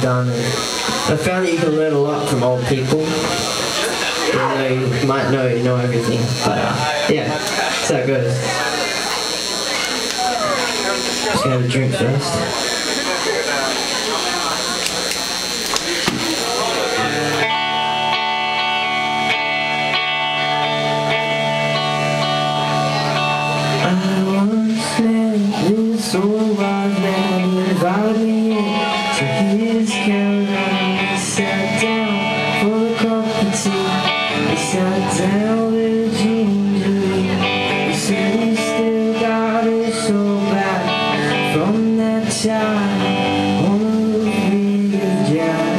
done. And I found that you can learn a lot from old people, even though you might know everything. But yeah, that's how it goes. Just gonna have a drink first. So was that he invited me in to his caravan. He sat down for the cup of tea. He sat down with a gingerly. He said he still got it so bad from that time on the big drive.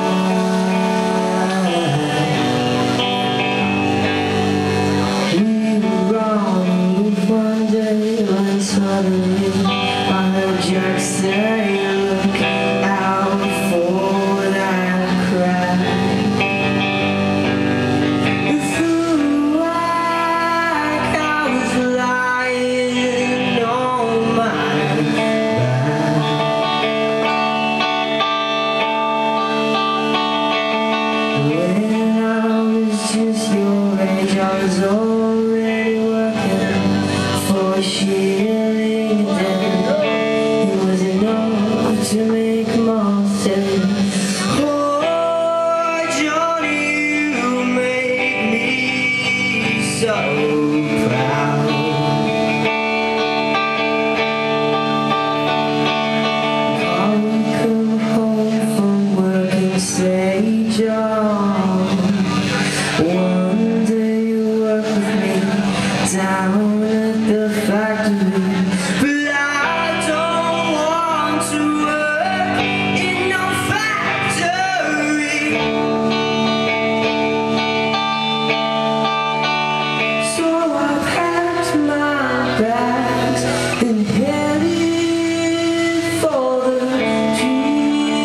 We were on with one day when suddenly Jack say, look out for that crack. Through like I was lying on my back. When I was just your age, I was already working for a shilling a day. To make more sense. Oh, Johnny, you make me so proud. I come home from work and say, John, one day you work with me down at the factory. And headed for the tree.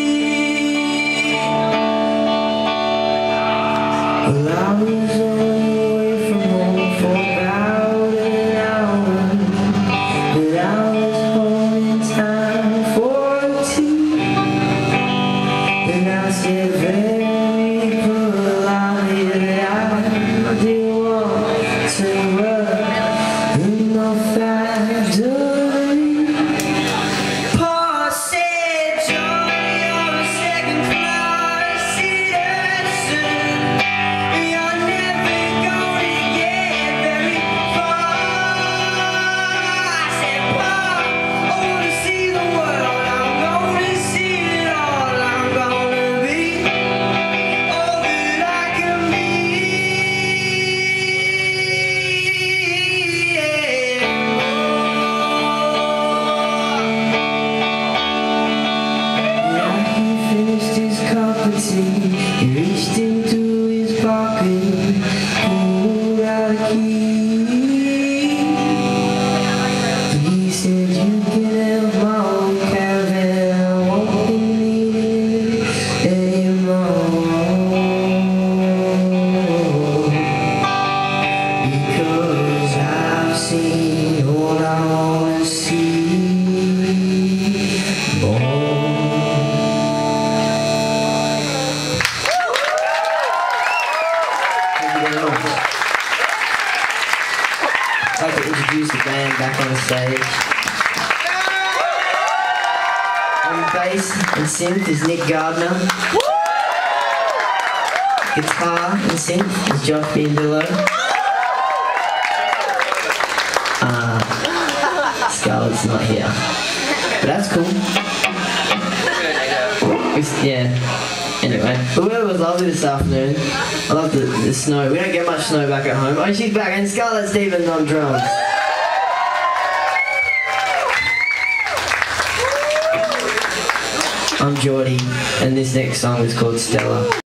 Well, I was only away from home for about an hour, but I was home in time for tea. And I said very politely that I didn't want to work in no factory. Paul said, Johnny, you're a second-class citizen. You're never gonna get very far. I said, Paul, I wanna see the world. I'm gonna see it all. I'm gonna be all that I can be. He reached into his pocket, pulled out a key. He said, you can have my old caravan, I won't be needing it anymore. Because I've seen what I want to see, boy. I'd like to introduce the band back on the stage. On bass and synth is Nick Gardner. Guitar and synth is Josh Biandillo. Scarlett's not here, but that's cool. Yeah. Anyway, the weather was lovely this afternoon. I love the snow. We don't get much snow back at home. Oh, she's back, and Scarlett Stevens on drums. I'm Geordie, and this next song is called Stella.